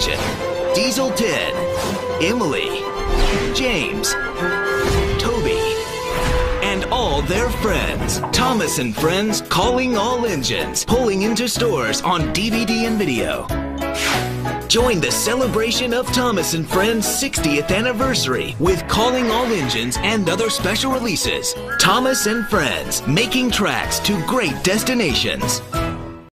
Engine, Diesel 10, Emily, James, Toby, and all their friends. Thomas and Friends Calling All Engines, pulling into stores on DVD and video. Join the celebration of Thomas and Friends' 60th anniversary with Calling All Engines and other special releases. Thomas and Friends, making tracks to great destinations.